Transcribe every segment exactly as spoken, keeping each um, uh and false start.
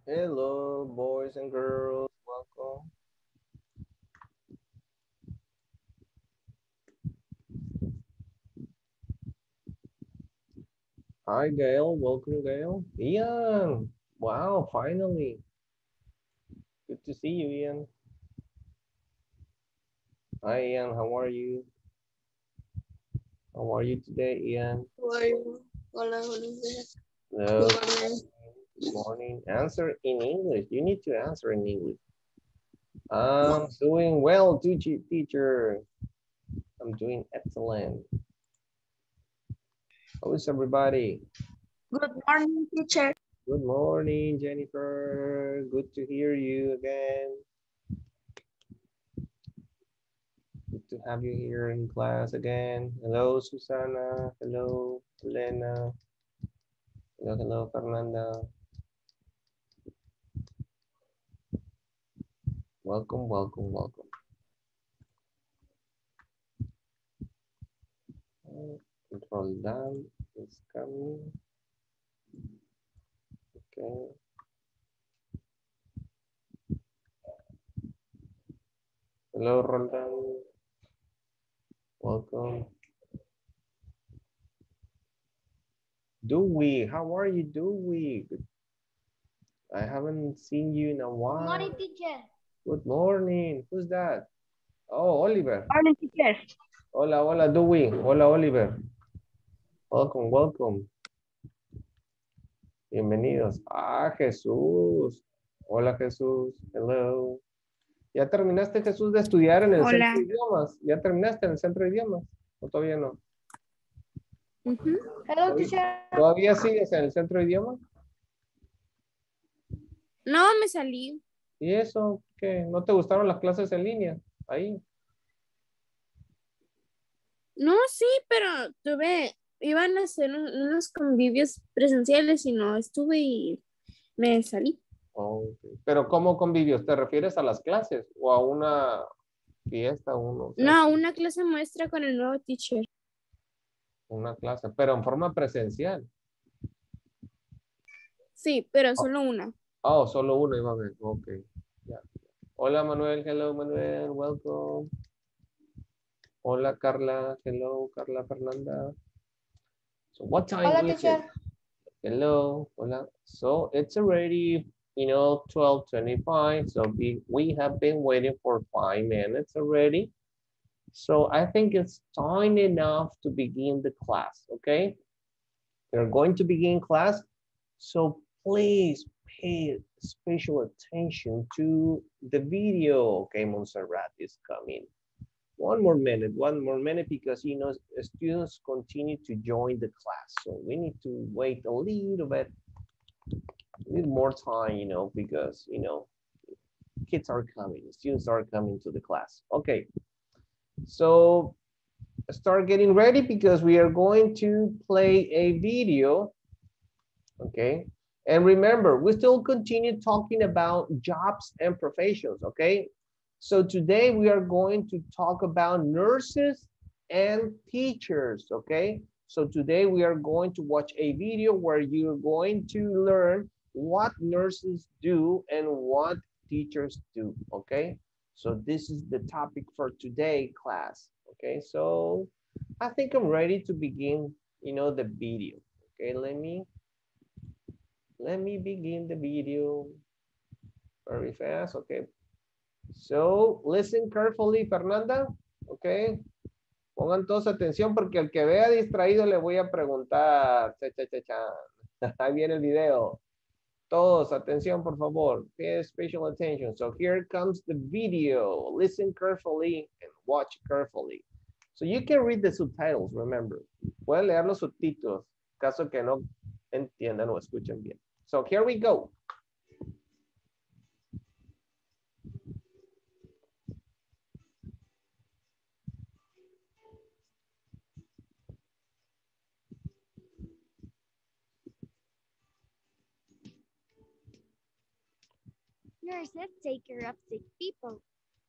Hello, boys and girls. Welcome. Hi, Gail. Welcome, Gail. Ian. Wow, finally. Good to see you, Ian. Hi, Ian. How are you? How are you today, Ian? Hola, hola, buenos días. Hello. Good morning. Good morning. Answer in English. You need to answer in English. I'm doing well, teacher. Teacher. I'm doing excellent. How is everybody? Good morning, teacher. Good morning, Jennifer. Good to hear you again. Good to have you here in class again. Hello, Susana. Hello, Elena. Hello, hello, Fernanda. Welcome, welcome, welcome. Uh, Control down is coming. Okay. Hello, Roldan. Welcome. Dewey, how are you, Dewey? I haven't seen you in a while. Good morning, teacher. Good morning. Who's that? Oh, Oliver. Morning, teacher. Hola, hola, Dewey. Hola, Oliver. Welcome, welcome. Bienvenidos. Ah, Jesús. Hola, Jesús. Hello. ¿Ya terminaste, Jesús, de estudiar en el Hola. centro de idiomas? ¿Ya terminaste en el centro de idiomas? ¿O todavía no? Uh -huh. Hello, teacher. ¿Todavía sigues en el centro de idiomas? No, me salí. ¿Y eso? ¿Qué? ¿No te gustaron las clases en línea? Ahí. No, sí, pero tuve, iban a hacer un- unos convivios presenciales y no estuve y me salí. Oh, ok. Pero ¿cómo convivios? ¿Te refieres a las clases o a una fiesta? Uno, o sea, No, una clase muestra con el nuevo teacher. una clase, pero en forma presencial. Sí, pero Oh, solo una. oh, solo uno iba a ver. Ok. Ya. Hola, Manuel. Hello, Manuel. Welcome. Hola, Carla. Hello, Carla Fernanda. So what time Hola, is it? teacher. Hello. Hola. So it's already, you know, twelve twenty-five. So we, we have been waiting for five minutes already. So I think it's time enough to begin the class, okay? We're going to begin class. So please pay special attention to the video. Okay, Montserrat is coming. One more minute, one more minute, because you know students continue to join the class. So we need to wait a little bit, a little more time, you know, because you know kids are coming, students are coming to the class. Okay, so start getting ready because we are going to play a video. Okay, and remember, we still continue talking about jobs and professions. Okay, so today we are going to talk about nurses and teachers. Okay, so today we are going to watch a video where you're going to learn what nurses do and what teachers do. Okay, so this is the topic for today class. Okay, so I think I'm ready to begin, you know, the video. Okay, let me let me begin the video very fast. Okay, so listen carefully, Fernanda. Okay, pongan todos atención porque al que vea distraído le voy a preguntar. Cha, cha, cha, cha. Ahí viene el video. Todos, atención, por favor. Pay special attention. So here comes the video. Listen carefully and watch carefully. So you can read the subtitles, remember. Pueden leer los subtítulos, caso que no entiendan o escuchen bien. So here we go. Nurses take care of sick people.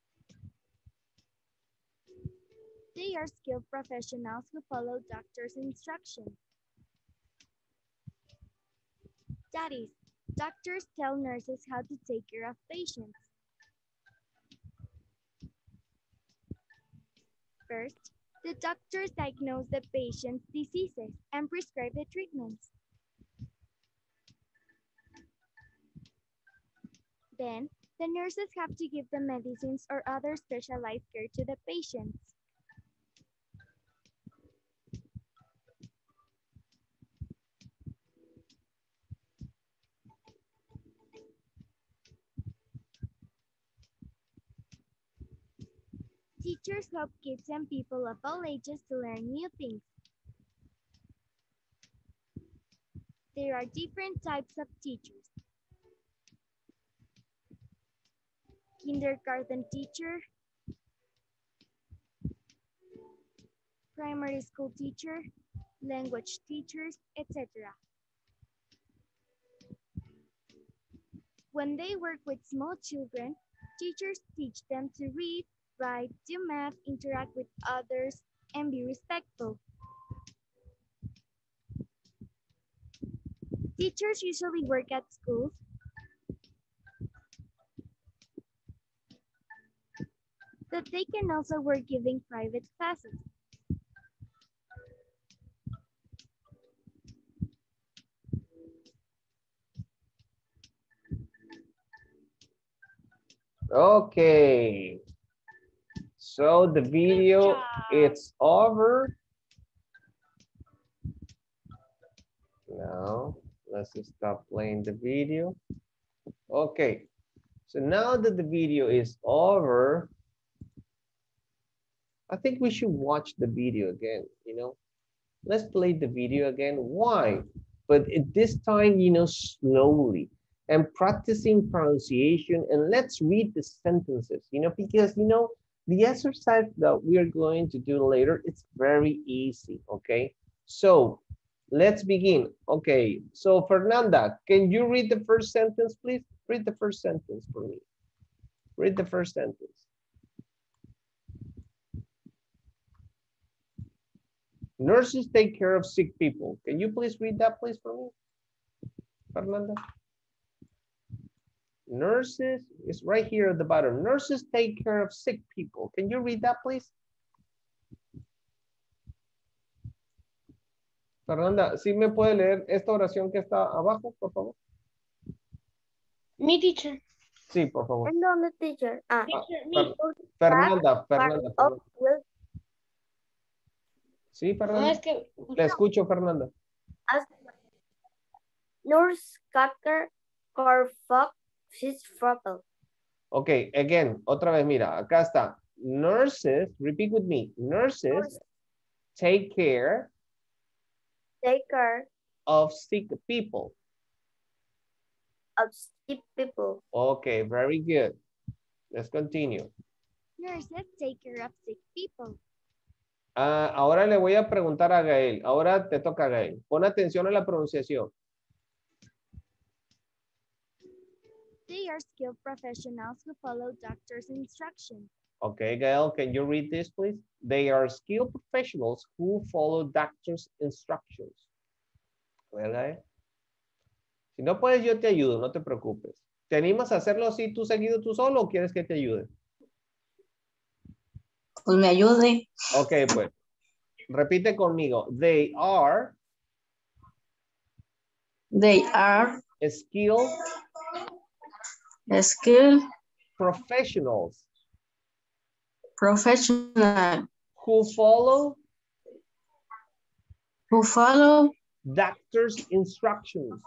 They are skilled professionals who follow doctors' instructions. That is, Doctors tell nurses how to take care of patients. First, the doctors diagnose the patient's diseases and prescribe the treatments. Then, the nurses have to give the medicines or other specialized care to the patients. Teachers help kids and people of all ages to learn new things. There are different types of teachers. Kindergarten teacher, primary school teacher, language teachers, et cetera. When they work with small children, teachers teach them to read, write, do math, interact with others, and be respectful. Teachers usually work at schools, but they can also work giving private classes. Okay. So the video, it's over. Now, let's stop playing the video. Okay. So now that the video is over, I think we should watch the video again, you know. Let's play the video again. Why? But at this time, you know, slowly and practicing pronunciation, and let's read the sentences, you know, because, you know, the exercise that we are going to do later, it's very easy, okay? So let's begin. Okay, so Fernanda, can you read the first sentence, please? Read the first sentence for me. Read the first sentence. Nurses take care of sick people. Can you please read that, please, for me, Fernanda? Nurses is right here at the bottom. Nurses take care of sick people. Can you read that, please? Fernanda, ¿sí me puede leer esta oración que está abajo, por favor? Mi teacher. Sí, por favor. ¿En dónde, teacher? Ah, Ah, Fer Fernanda, Fernanda, Fernanda. Sí, Fernanda. No, es que... Le escucho, Fernanda. Nurse Carter Carfox is Frottle. Ok, again, otra vez, mira, acá está. Nurses, repeat with me. Nurses Nurse. take care Take care of sick people. of sick people. Okay, very good. Let's continue. Nurses take care of sick people. Ah, ahora le voy a preguntar a Gael. Ahora te toca a Gael. Pon atención a la pronunciación. They are skilled professionals who follow doctors' instructions. Okay, Gael, can you read this, please? They are skilled professionals who follow doctors' instructions. Well, Gael. Si no puedes, yo te ayudo, no te preocupes. ¿Te animas a hacerlo así tú seguido tú solo o quieres que te ayude? Pues me ayude. Ok, pues. Repite conmigo. They are They are skilled skilled professionals professionals who follow who follow doctor's instructions.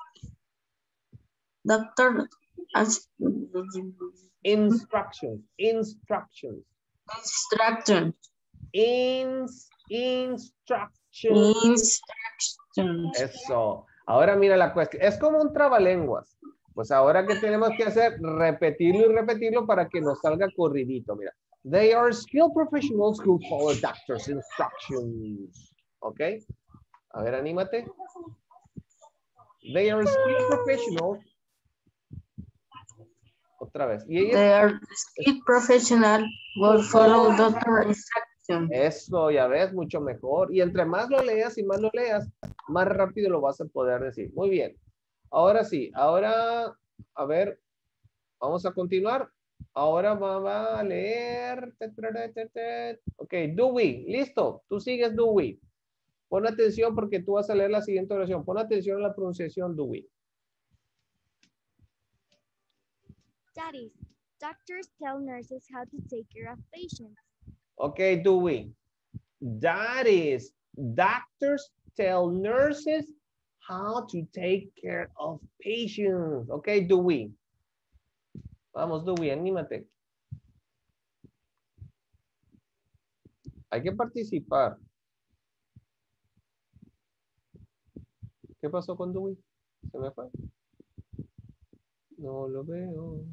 doctor Instructions. Instructions. instruction. Ins, instructions. Instruction. Eso. Ahora mira la cuestión. Es como un trabalenguas. Pues ahora que tenemos que hacer, repetirlo y repetirlo para que nos salga corridito. Mira. They are skilled professionals who follow doctor's instructions. ¿Ok? A ver, anímate. They are skilled professionals. Otra vez. Y ella, They are skilled professionals who follow doctor instruction. eso, ya ves, mucho mejor. Y entre más lo leas y más lo leas, más rápido lo vas a poder decir. Muy bien. Ahora sí, ahora, a ver, vamos a continuar. Ahora va a leer. Ok, Dewey, listo. Tú sigues, Dewey. Pon atención porque tú vas a leer la siguiente oración. Pon atención a la pronunciación, Dewey. Daddies, doctors tell nurses how to take care of patients. Ok, Dewey. That is, doctors tell nurses how to take care of patients. Ok, Dewey. Vamos, Dewey, anímate. Hay que participar. ¿Qué pasó con Dewey? ¿Se me fue? No lo veo.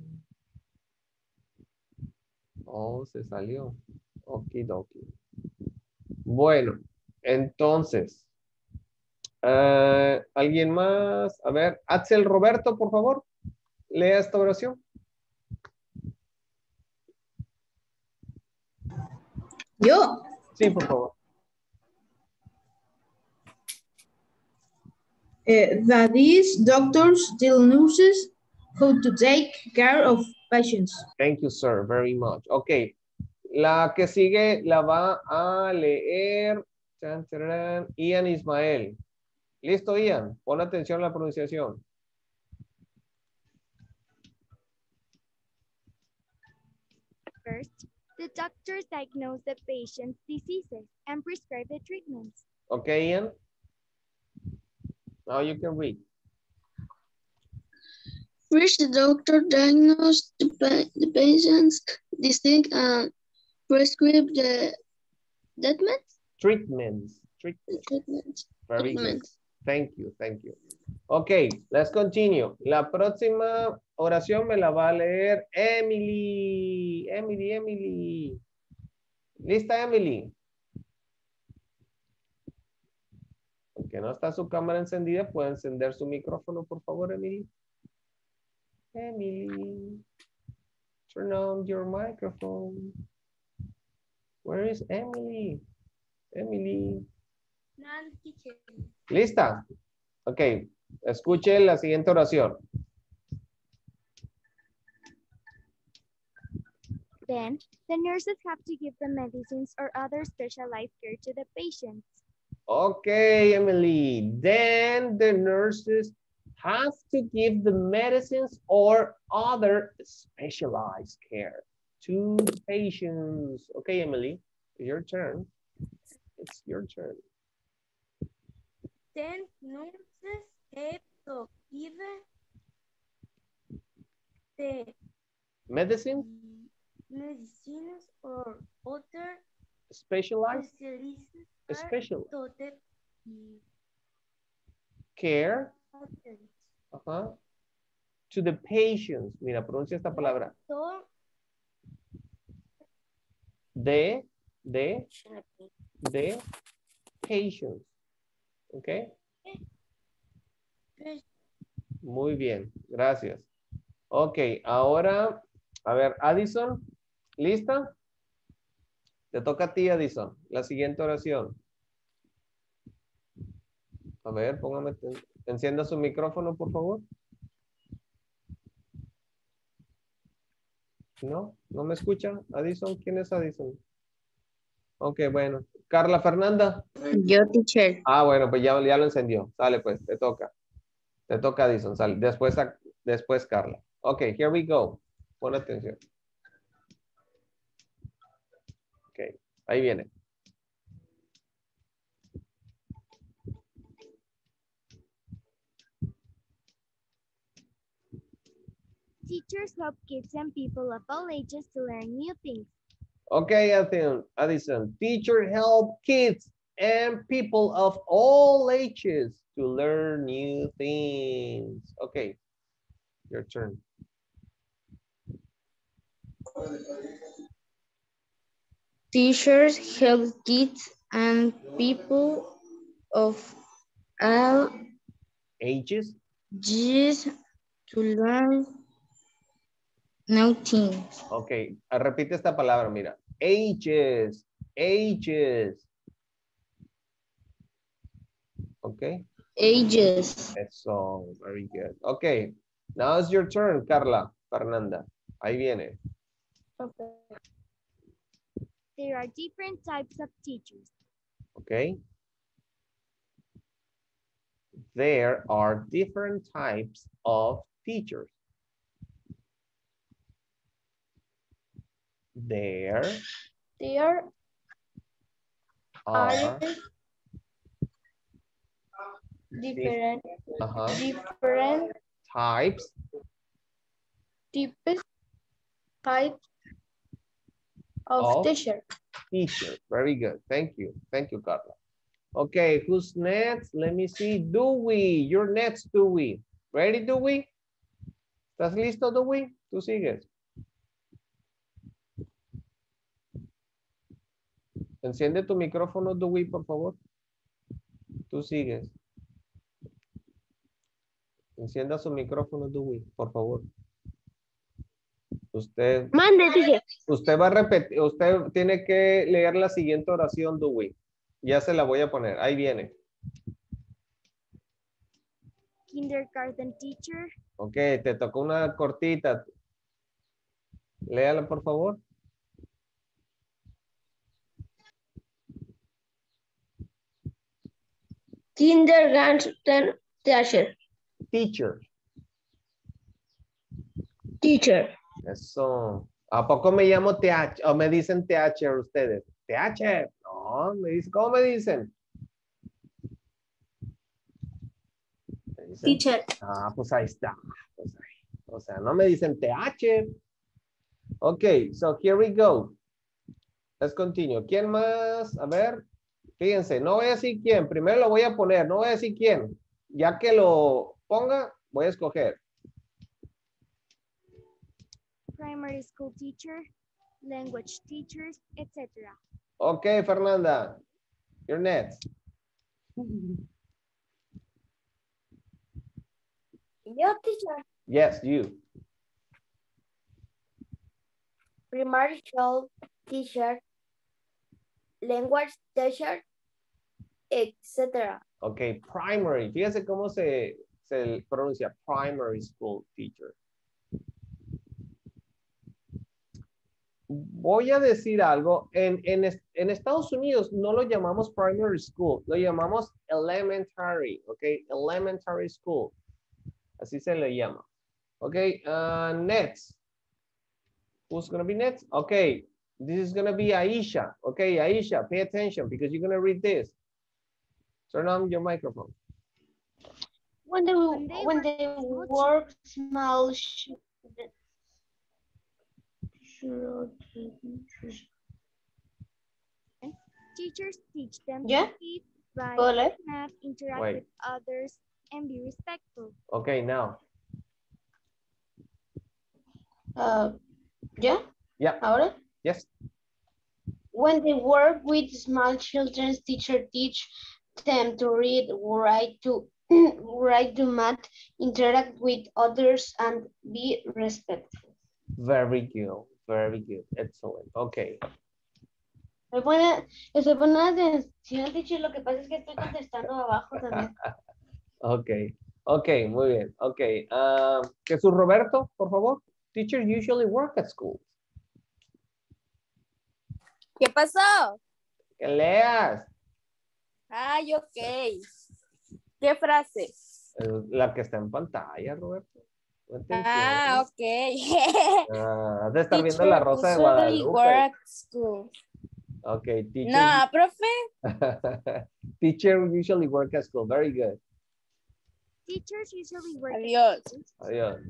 Oh, se salió. Okidoki. Bueno, entonces. Uh, ¿Alguien más? A ver, Axel Roberto, por favor. Lea esta oración. Yo. Sí, por favor. Uh, that is, doctors tell nurses how to take care of patients. Thank you, sir, very much. Ok. La que sigue la va a leer chan, charán, Ian Ismael. ¿Listo, Ian? Pon atención a la pronunciación. First, the doctors diagnose the patient's diseases and prescribe the treatments. Okay, Ian? Now you can read. First, the doctor diagnosed the, pa the patient's disease and prescribe the treatment. Treatments. Treatments. Treatment. Very Treatment. good. Thank you, thank you. Okay, let's continue. La próxima oración me la va a leer Emily. Emily, Emily. ¿Lista, Emily? Aunque no está su cámara encendida, puede encender su micrófono, por favor, Emily. Emily. Turn on your microphone. Where is Emily? Emily. ¿Lista? Ok. Escuche la siguiente oración. Then, the nurses have to give the medicines or other specialized care to the patients. Okay, Emily. Then the nurses have to give the medicines or other specialized care to the patients. Okay, Emily, your turn. It's your turn. Then nurses have to give the Medicine? medicines or other Specialized? specialists Special to the care? patients. Uh-huh. To the patients. Mira, pronuncia esta palabra. So, De, de, de patients. ¿Ok? Muy bien, gracias. Ok, ahora, a ver, Addison, ¿lista? Te toca a ti, Addison, la siguiente oración. A ver, póngame, encienda su micrófono, por favor. ¿No? ¿No me escucha? Addison, ¿quién es Addison? Ok, bueno. Carla Fernanda. Yo, teacher. Ah, bueno, pues ya, ya lo encendió. Sale, pues, te toca. Te toca, Addison, sale. Después, después Carla. Ok, here we go. Pon atención. Ok, ahí viene. Teachers help kids and people of all ages to learn new things. Okay, Addison. Addison. Teacher help kids and people of all ages to learn new things. Okay, your turn. Teachers help kids and people of all Ages? ages to learn new things. Ok, repite esta palabra, mira. Ages, ages. Ok. Ages. Eso, very good. Okay, now it's your turn, Carla, Fernanda. Ahí viene. Okay. There are different types of teachers. Okay. There are different types of teachers. There There are are different, uh-huh, different types types, types of of teacher. teachers. Very good. Thank you. Thank you, Carla. Okay, who's next? Let me see. Dewey, you're next, Dewey. Ready, Dewey? ¿Estás listo, Dewey? Tú sigues. Enciende tu micrófono, Dewey, por favor. Tú sigues. Encienda su micrófono, Dewey, por favor. Usted, Mande, dije. usted va a repetir, usted tiene que leer la siguiente oración, Dewey. Ya se la voy a poner. Ahí viene. Kindergarten teacher, Ok, te tocó una cortita. Léala, por favor. Kindergarten teacher. Teacher. Teacher. Eso. ¿A poco me llamo T H? ¿O me dicen T H ustedes? T H. No, me dicen, ¿cómo me dicen? ¿Me dicen? Teacher. Ah, pues ahí está. Pues ahí. O sea, no me dicen T H. Ok, so here we go. Let's continue. ¿Quién más? A ver. Fíjense, no voy a decir quién. Primero lo voy a poner. No voy a decir quién. Ya que lo ponga, voy a escoger. primary school teacher, language teachers, et cetera. Ok, Fernanda. You're next. Yo, teacher. Yes, you. Primary school teacher, language teacher, et cetera. Ok, primary. Fíjense cómo se, se pronuncia primary school teacher. Voy a decir algo. En, en, en Estados Unidos no lo llamamos primary school, lo llamamos elementary, ok, elementary school. Así se le llama. Ok, uh, next. Who's going to be next? Okay, this is going to be Aisha. Okay, Aisha, pay attention because you're going to read this. Turn on your microphone. When they, When they when work they with work small children. Teachers teach them Yeah. to read, write, Hola. math, interact Wait. with others, and be respectful. Okay, now. Uh, yeah. Yeah. Ahora. Yes. When they work with small children, teacher teach them to read, write, to write, to math, interact with others, and be respectful. Very good. Very good. Excellent. Okay. Estoy poniendo, estoy poniendo atención, teacher. Lo que pasa es que estoy contestando abajo también. Okay. Okay, muy bien. Okay. Uh, Jesús Roberto, por favor. Teachers usually work at school. ¿Qué pasó? Que leas. Ay, ok. ¿Qué frase? Eh, La que está en pantalla, Roberto. Pon atención. Ah, ok. Ah, has de estar viendo La Rosa de Usually Guadalupe. work at school. Okay, teacher. No, profe. Teacher usually work at school. Very good. Teachers usually work at Adiós. Adiós.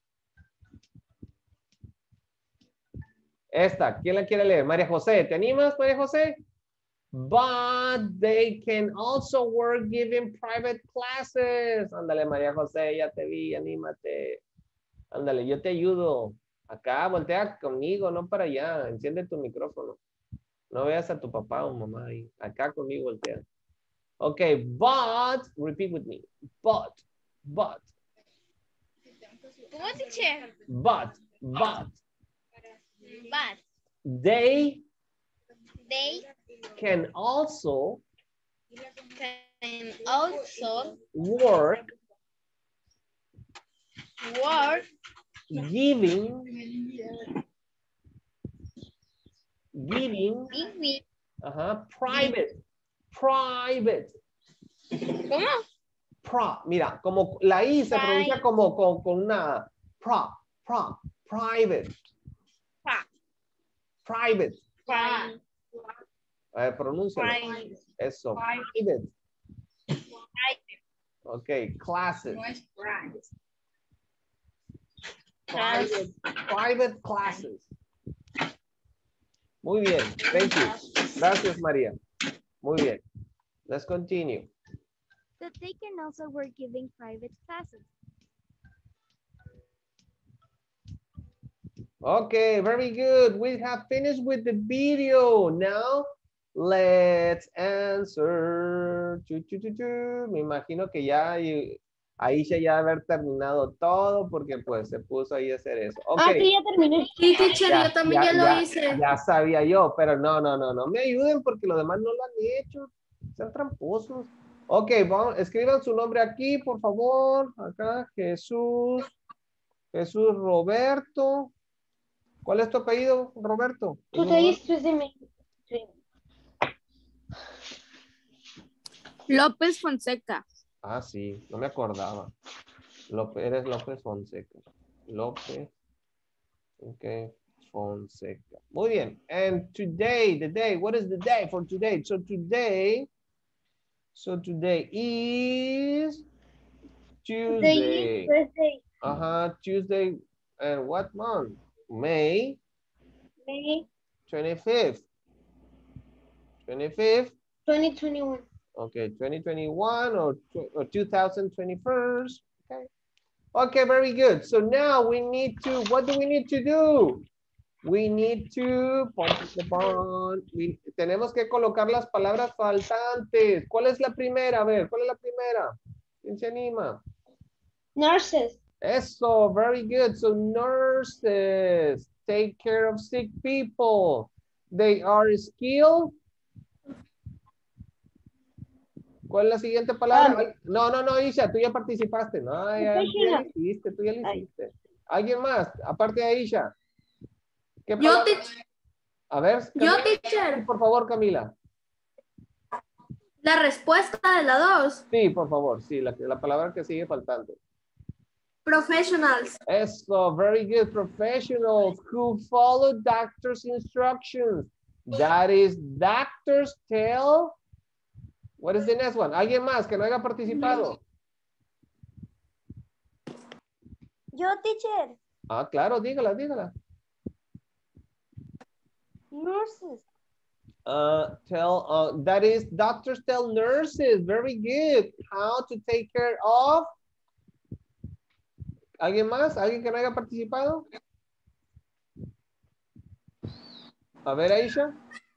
Esta, ¿quién la quiere leer? María José, ¿te animas, María José? But they can also work giving private classes. Ándale, María José, ya te vi, anímate. Ándale, yo te ayudo. Acá, voltea conmigo, no para allá. Enciende tu micrófono. No veas a tu papá o mamá ahí. Acá conmigo voltea. Ok, but, repeat with me. But, but. ¿Cómo dice? But, but. But They they can also can And also work work giving giving giving. ajá, private private ¿Cómo? pro, mira, como la I se pronuncia como con, con una pro, pro, private Pra. private Pra. a ver, pronúncialo. Private. Eso, Private. private. Ok, classes. No es private. Private, private classes. Muy bien, thank you. Gracias, María. Muy bien. Let's continue. That they can also work giving private classes. Okay, very good. We have finished with the video. Now, let's answer. Chu, chu, chu, chu. Me imagino que ya y- Aisha ya haber terminado todo porque pues se puso ahí a hacer eso. Ah, Okay. sí, ya terminé. Sí, teacher, Ya, yo también ya, ya, lo ya, hice. ya sabía yo, pero no, no, no, no me ayuden porque los demás no lo han hecho. Sean tramposos. Ok, vamos, escriban su nombre aquí, por favor. Acá, Jesús. Jesús Roberto. ¿Cuál es tu apellido, Roberto? Tú te diste de mí. Sí. López Fonseca. Ah, sí, no me acordaba. López, eres López Fonseca. López. Ok, Fonseca. Muy bien. And today, the day, what is the day for today? So today, so today is Tuesday. Tuesday. Uh-huh, Tuesday. And what month? May May twenty-fifth. twenty-fifth. twenty twenty-one. Okay, twenty twenty-one or, or two thousand twenty-one. Okay. Okay, very good. So now we need to, what do we need to do? We need to, we, tenemos que colocar las palabras faltantes. ¿Cuál es la primera? A ver, ¿cuál es la primera? ¿Quién se anima? Nurses. Eso, very good. So nurses take care of sick people. They are skilled. ¿Cuál es la siguiente palabra? Um, no, no, no, Isha, tú ya participaste. No, ya, ya la hiciste, tú ya la hiciste. ¿Alguien más? Aparte de Isha. ¿Qué Yo, palabra? teacher. A ver, Yo, Camila, teacher. por favor, Camila. La respuesta de la dos. Sí, por favor, sí, la, la palabra que sigue faltando. Professionals. Eso, very good. Professionals who follow doctor's instructions. That is doctor's tell. What is the next one? ¿Alguien más que no haya participado? Yo, teacher. Ah, claro, dígala, dígala. Nurses. Uh, tell, uh, that is doctors tell nurses. Very good. How to take care of. ¿Alguien más? ¿Alguien que no haya participado? A ver, Aisha.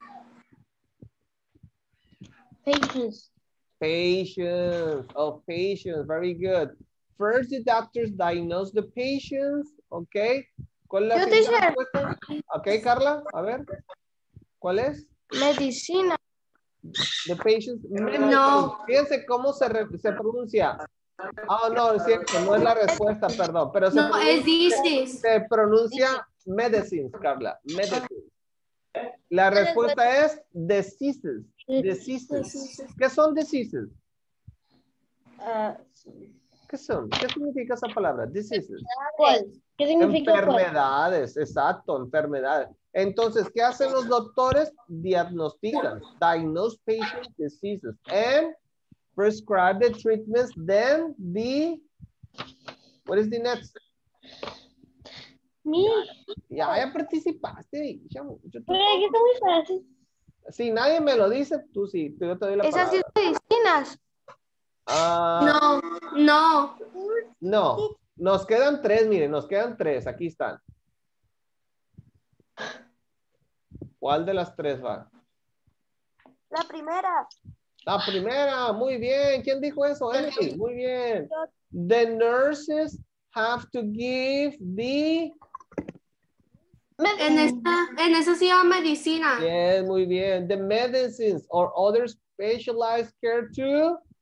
Patients. Patients. Oh, patients. Very good. First, the doctors diagnose the patients. Okay. ¿Cuál es la Yo, siguiente teacher. respuesta? Ok, Carla. A ver. ¿Cuál es? Medicina. The patients. No. Fíjense cómo se, re- se pronuncia. Ah, no, es cierto. No es la respuesta, perdón. Pero se No, pronuncia, es disease. se pronuncia medicines, Carla. Medicines. La respuesta es diseases. Diseases. ¿Qué son diseases? Ah, ¿Qué son? ¿Qué significa esa palabra? Diseases. ¿Cuál? ¿Qué significa cuál? Enfermedades, exacto, enfermedades. Entonces, ¿qué hacen los doctores? Diagnostican, diagnose patient diseases, and prescribe the treatments, then the, what is the next? Mi. Ya, ya participaste. Ya, yo te- Pero aquí está muy fácil. Si nadie me lo dice, tú sí, yo te doy la Esas sí palabra. son medicinas. Ah, No, no. no, nos quedan tres, miren, nos quedan tres, aquí están. ¿Cuál de las tres va? La primera. La primera, muy bien. ¿Quién dijo eso? Emily, muy bien. The nurses have to give the... En esta, en esa sí va medicina. Yes, muy bien. The medicines or other specialized care to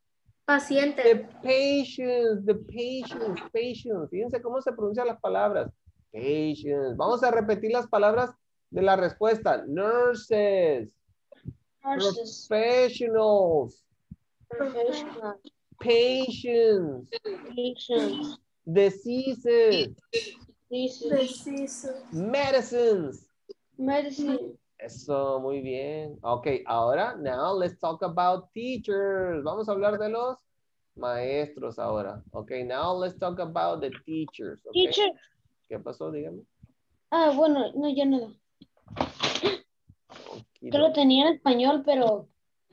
Paciente. The patience, the patience, patience. Fíjense cómo se pronuncian las palabras. Patience. Vamos a repetir las palabras de la respuesta. Nurses. Nurses. Professionals. Professional. Patience. Patients. Diseases. Diseases. Medicines. Medicine. Eso, muy bien. Ok, ahora, now let's talk about teachers. Vamos a hablar de los maestros ahora. Ok, now let's talk about the teachers. Okay. Teacher. ¿Qué pasó? Dígame. Ah, bueno, no, ya nada. Que lo tenía en español, pero...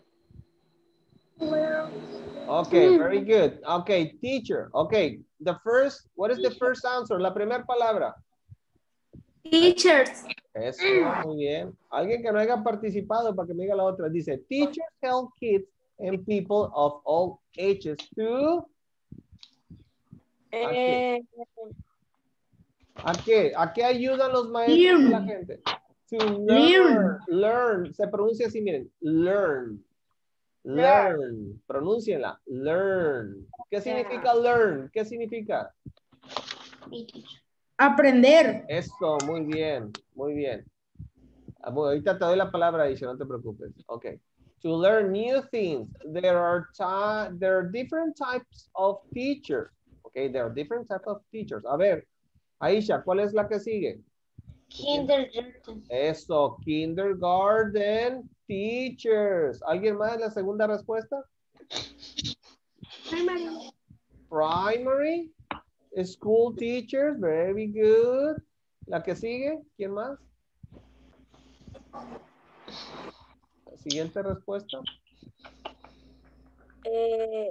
Okay, very good. Okay, teacher. Okay, the first, what is the first answer? La primera palabra. Teachers. Eso, muy bien. Alguien que no haya participado para que me diga la otra. Dice, teachers help kids and people of all ages to... ¿A qué? ¿A qué? ¿A qué ayudan los maestros a la gente? To learn. Learn. Se pronuncia así, miren. Learn. Learn. Pronúncienla. Learn. ¿Qué significa learn? ¿Qué significa? Aprender. Eso, muy bien. Muy bien. Ahorita te doy la palabra, Aisha, no te preocupes. Ok. To learn new things. There are, there are different types of teachers. Okay, there are different types of teachers. A ver, Aisha, ¿cuál es la que sigue? Kindergarten. Eso, kindergarten teachers. ¿Alguien más en la segunda respuesta? Primary. Primary school teachers, very good. ¿La que sigue? ¿Quién más? La siguiente respuesta. Eh,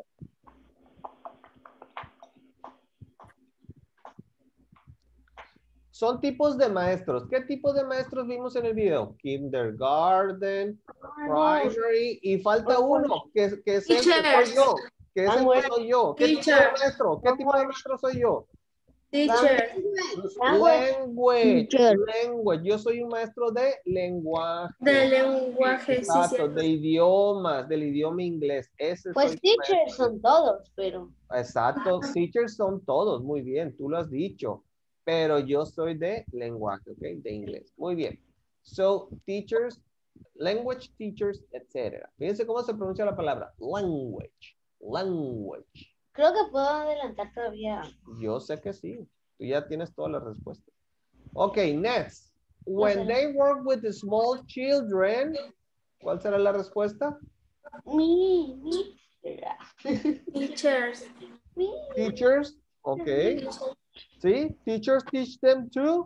Son tipos de maestros. ¿Qué tipos de maestros vimos en el video? Kindergarten, primary, y falta uno, que, que es el que soy yo. Que es el que soy yo. ¿Qué tipo de maestro? ¿Qué tipo de maestro soy yo? teacher. Language. Language. Yo soy un maestro de lenguaje. De lenguaje. Exacto, Sí, de idiomas, del idioma inglés. Ese Pues soy teachers son todos, pero... Exacto, teachers son todos, muy bien, tú lo has dicho. Pero yo soy de lenguaje, ¿ok? De inglés. Muy bien. So, teachers, language teachers, etcétera. Fíjense cómo se pronuncia la palabra. Language. Language. Creo que puedo adelantar todavía. Yo sé que sí. Tú ya tienes todas las respuestas. Ok, next. When they work with the small children, ¿cuál será la respuesta? Me, me. Teachers. Teachers, ok. ¿Sí? Teachers teach them to?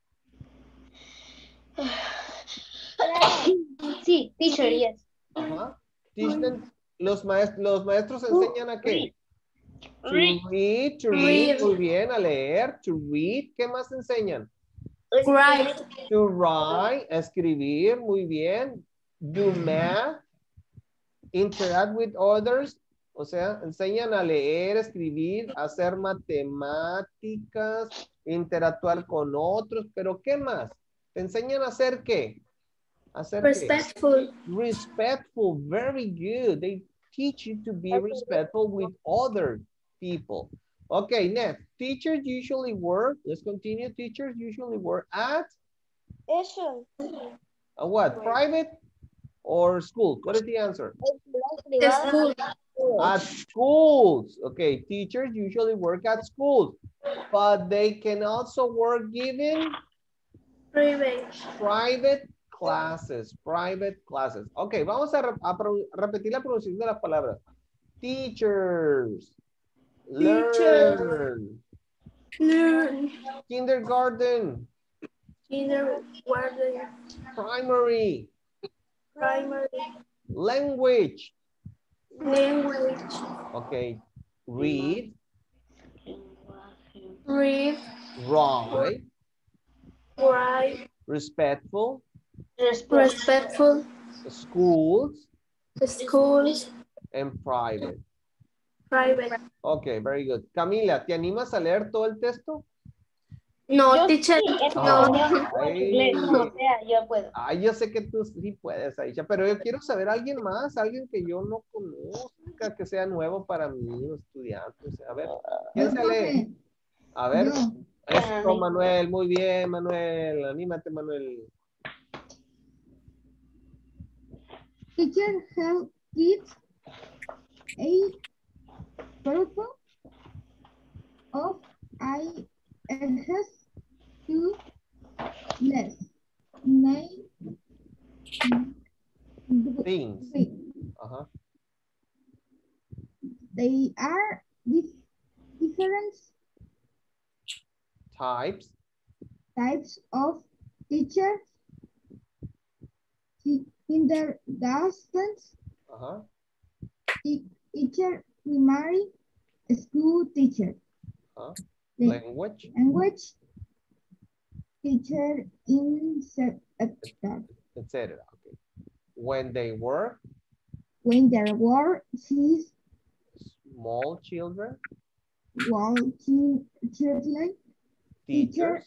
Sí, teacher, yes. Ajá. Teach them. Los, maest los maestros enseñan a qué? To read, to read, muy bien, a leer, to read. ¿Qué más enseñan? Write. To write, a escribir, muy bien. Do math. Interact with others. O sea, enseñan a leer, escribir, hacer matemáticas, interactuar con otros, pero ¿qué más? ¿Te enseñan a hacer qué? ¿Hacer Respectful. qué? Respectful, very good. They teach you to be respectful with other people. Okay, next. Teachers usually work, let's continue. Teachers usually work at? Eso. A what? Private or school? What is the answer? The school. At schools. Okay, teachers usually work at schools, but they can also work giving Private. private classes, private classes. Okay, vamos a, re a repetir la pronunciación de las palabras. Teachers. Learn. Learn. Kindergarten. Kindergarten. Primary. Primary. Language. Language. Okay. Read. Read. Write. Write. Respectful. Respectful. Schools. Schools. And private. Private. Okay, very good. Camila, ¿te animas a leer todo el texto? No, Yo teacher. sí, en Ah, español, ay. en inglés, o sea, yo puedo. Ay, yo sé que tú sí puedes, Aisha, pero yo quiero saber a alguien más, alguien que yo no conozco. significa que sea nuevo para mí, estudiantes. A ver, ¿quién se lee? A ver, esto, Manuel, muy bien, Manuel. Anímate, Manuel. Teacher help kids a purpose of I has to less name Things. Uh-huh. They are dif different Types. types of teachers. Kindergarten, Uh-huh. teacher, primary school teacher. Uh-huh. The Language. language teacher in sector. et cetera. Okay. When they were When there were six small children, walking children, teachers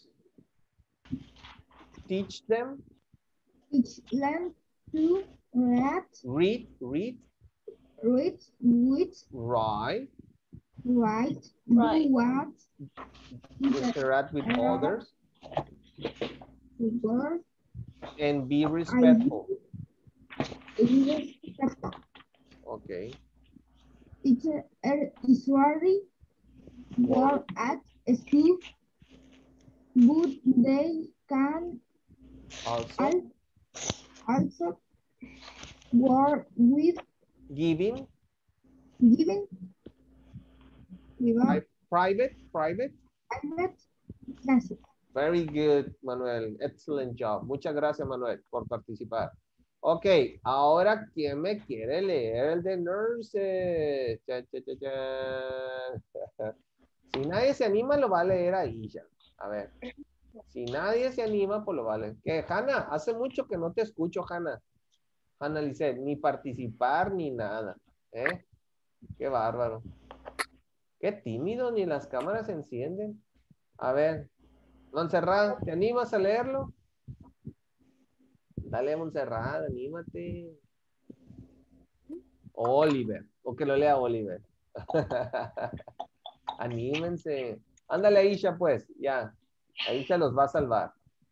teach them teach them to read, read, read, read, with, write, write, Right. do what, interact with others, word, and be respectful. English, Okay. teacher usually work at school, but they can Also, al- also work with giving giving without pri- private, private. private classes. Very good, Manuel. Excellent job. Muchas gracias, Manuel, por participar. Ok, ahora, ¿quién me quiere leer el de nurses? Cha, cha, cha, cha. Si nadie se anima, lo va a leer ahí ya. A ver. Si nadie se anima, pues lo va a leer. ¿Qué, Hanna? Hace mucho que no te escucho, Hanna. Hanna Lisset, ni participar ni nada. ¿Eh? Qué bárbaro. Qué tímido, ni las cámaras se encienden. A ver. Montserrat, ¿te animas a leerlo? Dale, Montserrat, anímate. Oliver, o que lo lea Oliver. Anímense. Ándale, Aisha, pues, ya. Aisha los va a salvar.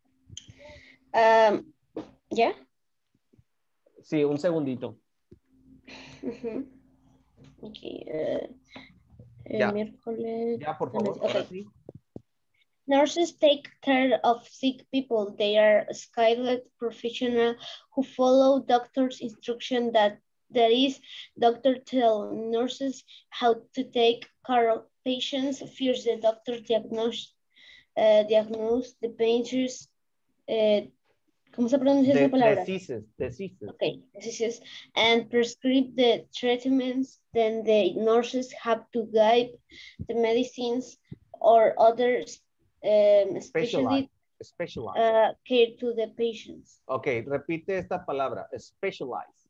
Um, ¿Ya? Sí, un segundito. Uh-huh. Okay. Uh, Ya. Miércoles. Ya, por favor, Okay. ahora sí. Nurses take care of sick people. They are skilled professionals who follow doctor's instruction. That that is, doctor tell nurses how to take care of patients. First, the doctor diagnose, uh, diagnose the patients. Uh, ¿Cómo se pronuncia De, esa palabra? diseases, diseases. Okay, diseases, and prescribe the treatments. Then the nurses have to guide the medicines or others. Um, especially Specialize. uh, care to the patients. Ok, repite esta palabra. Specialize.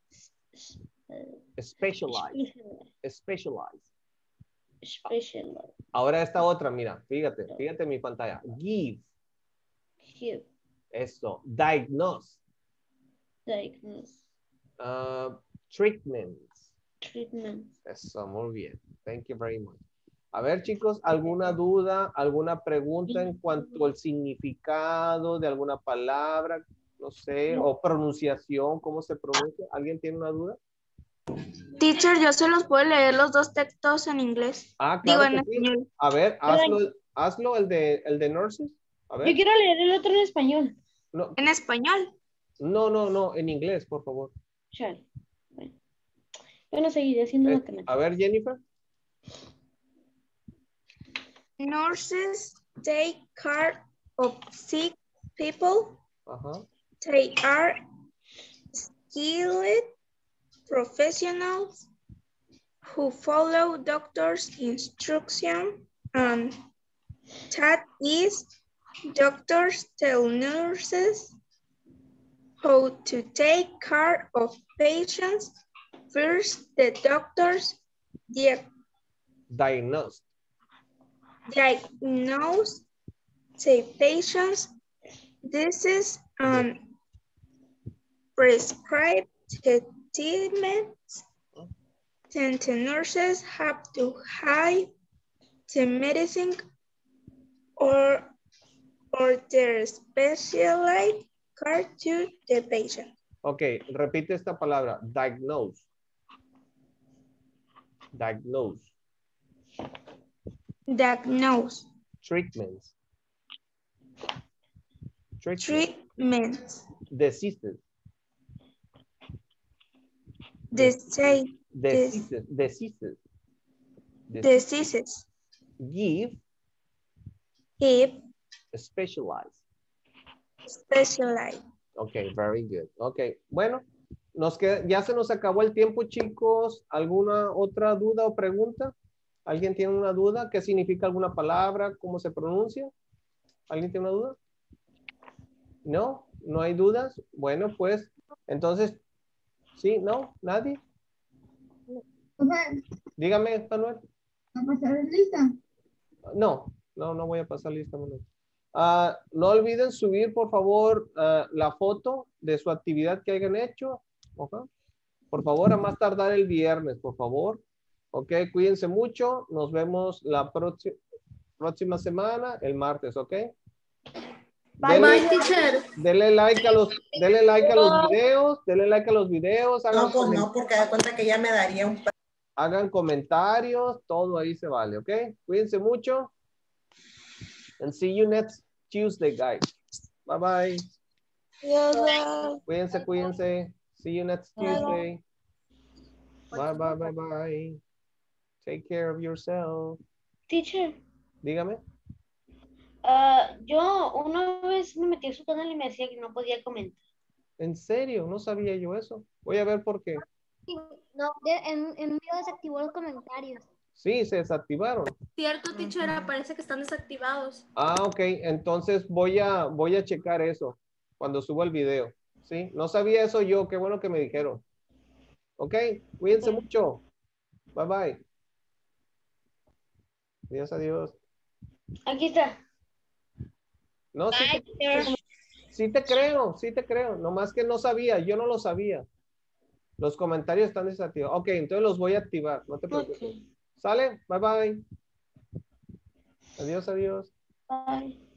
Specialize. Specialize. Special. Ahora esta otra, mira, fíjate, fíjate en mi pantalla. Give. Give. Eso. Diagnose. Diagnose. Uh, treatments. Treatments. Eso, muy bien. Thank you very much. A ver, chicos, ¿alguna duda, alguna pregunta en cuanto al significado de alguna palabra? No sé, o pronunciación, ¿cómo se pronuncia? ¿Alguien tiene una duda? Teacher, yo se los puedo leer los dos textos en inglés. Ah, claro. Digo, en que sí. español. A ver, hazlo, hazlo el de, el de nurses. A ver. Yo quiero leer el otro en español. No, ¿En español? no, no, no, en inglés, por favor. Chale. Bueno. Bueno, seguiré haciendo Eh, matemáticas. a ver, Jennifer. Nurses take care of sick people. Ajá. They are skilled professionals who follow doctors' instruction, and that is, doctors tell nurses how to take care of patients. First, the doctors dia- Diagnose. diagnose the patient's disease and prescribe the treatments. then the nurses have to hide the medicine or, or their specialized care to the patient. Ok, repite esta palabra. Diagnose. Diagnose. Diagnose. Treatments. Treatment. Treatments. Diseases. Disease. Diseases. Diseases. Diseases. Give. Give. Specialize. Specialized. Ok, very good. Ok, bueno, nos queda, ya se nos acabó el tiempo, chicos. ¿Alguna otra duda o pregunta? ¿Alguien tiene una duda? ¿Qué significa alguna palabra? ¿Cómo se pronuncia? ¿Alguien tiene una duda? ¿No? ¿No hay dudas? Bueno, pues, entonces, ¿sí? ¿No? ¿Nadie? Dígame, Manuel. ¿Va a pasar lista? No, no, no voy a pasar lista, Manuel. Uh, no olviden subir, por favor, uh, la foto de su actividad que hayan hecho. Okay. Por favor, a más tardar el viernes, por favor. Ok, cuídense mucho. Nos vemos la próxima próxima semana, el martes, ok. Bye, Denle, bye, teacher. denle like a los, denle like a los videos, denle like a los videos. Hagan No, pues comen- no, porque da cuenta que ya me daría un... hagan comentarios, todo ahí se vale, ok. Cuídense mucho. And see you next Tuesday, guys. Bye bye. Cuídense, cuídense. See you next Tuesday. Bye bye, bye bye. Take care of yourself. Teacher, Dígame. ah, yo una vez me metí a su canal y me decía que no podía comentar. ¿En serio? No sabía yo eso. Voy a ver por qué. No, de- en, en un video desactivó los comentarios. Sí, se desactivaron. Cierto, teacher, parece que están desactivados. Ah, ok. Entonces voy a, voy a checar eso cuando suba el video. Sí, no sabía eso yo. Qué bueno que me dijeron. Ok, cuídense mucho. Bye bye. Adiós, adiós. Aquí está. No, sí te, sí te creo, sí te creo. Nomás que no sabía, yo no lo sabía. Los comentarios están desactivados. Ok, entonces los voy a activar. No te preocupes. Okay. ¿Sale? Bye bye. Adiós, adiós. Bye.